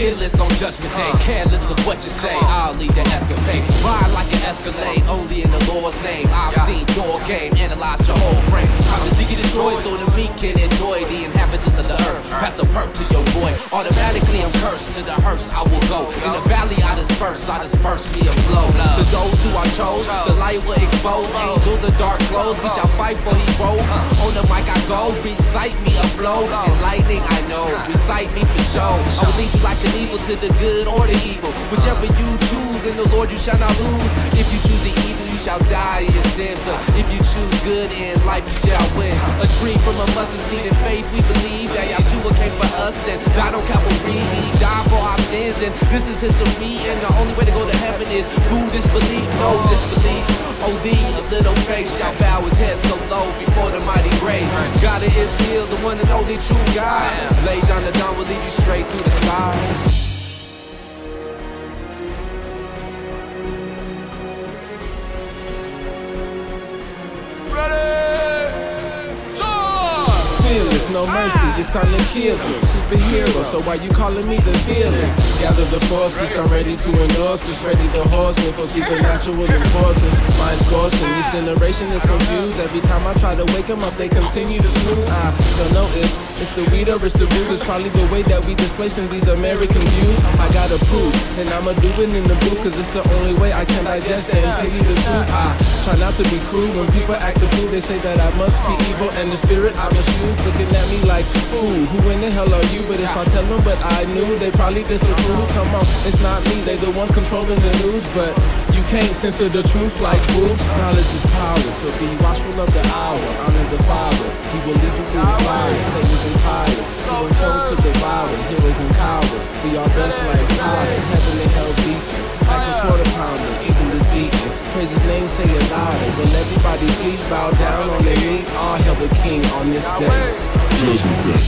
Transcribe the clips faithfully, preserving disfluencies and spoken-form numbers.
fearless on judgment day, careless of what you say. I'll lead the escapade, ride like an Escalade, only in the Lord's name. I've seen your game, analyze your whole brain. I'm the seeking destroy so the meek can enjoy the inhabitants of the earth. Pass the perk to your boy. Automatically I'm cursed, to the hearse I will go. In the valley I disperse, I disperse me a flow. To those who I chose, the light will expose. Angels in dark clothes, we shall fight for he rose. On the mic I go, recite me a flow. Enlightening I know, recite me for show. I will lead you like an evil to the good or the evil. Whichever you choose, in the Lord you shall not lose. If you choose the evil, you shall die in your sin. But if you choose good in life, you shall win. A tree from a mustard seed in faith, we believe that Yeshua came for us and died on Calvary. He died for our sins, and this is history. And the only way to go to heaven is through disbelief, no disbelief. O D, a little faith shall bow his head so low before the mighty grave. God of Israel, the one and only true God. Lay down the dawn will lead you straight through the sky. No mercy, it's time to kill you. Superhero, so why you calling me the villain? Gather the forces, I'm ready to endorse this. Ready the horseman for supernatural importance. Mind scorching, each generation is confused. Every time I try to wake them up, they continue to snooze. I don't know if it's the weed or it's the booze. It's probably the way that we displacing these American views. I gotta prove, and I'ma do it in the booth, cause it's the only way I can digest and tell you the truth. I try not to be crude. When people act the fool, they say that I must be evil, and the spirit I misuse. Looking at me like, fool, who in the hell are you? But if I tell them what I knew, they probably disapprove. Come on, it's not me, they the ones controlling the news. But you can't censor the truth like boobs. Knowledge is power, so be watchful of the hour. Honor the Father, he will lead you through the fire. Satan's empire, so foes to devour. Heroes and cowards, we are best like power. Heaven and hell beefing, like a quarter pounder. Evil is beaten, praise his name, say it louder. Will everybody please bow down on their knees? All hail the King on this day. Judgment Day.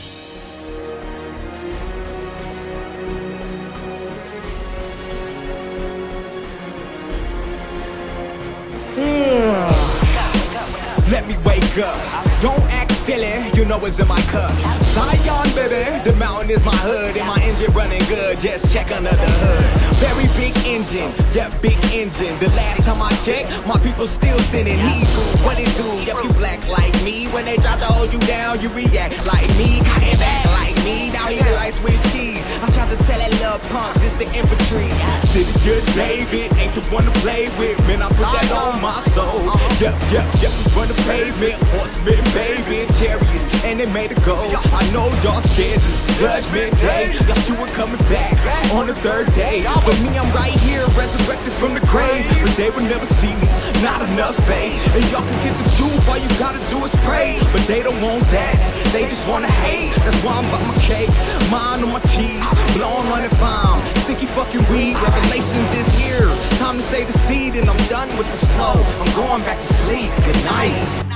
Let me wake up. Don't act silly, you know it's in my cup. Zion, baby, the mountain is my hood, and my engine running good. Just check under the hood. Very big engine, yeah, big engine. The last time I checked, my people still sinning. Hebrew, what it do? Yep, you black like me. When they try to hold you down, you react like me. Cock it back like me. Now he look like Swiss cheese. I tried to tell that little punk, this the infantry. City good David, ain't the one to play with. Man, I put that on my soul. Yep, yep, yep, we run the pavement. Horsemen, baby, chariots, and they made it go. I know y'all scared, this is Judgment Day. Yeshua coming back on the third day. But me, I'm right here, resurrected from the grave. But they will never see me, not enough faith. And y'all can get the truth, all you gotta do is pray. But they don't want that, they just wanna hate. That's why I'm about my cake, mine on my cheese, blowing on it bomb, sticky fucking weed. Revelations is here, time to say the seed, and I'm done with this flow. I'm going back to sleep, good night.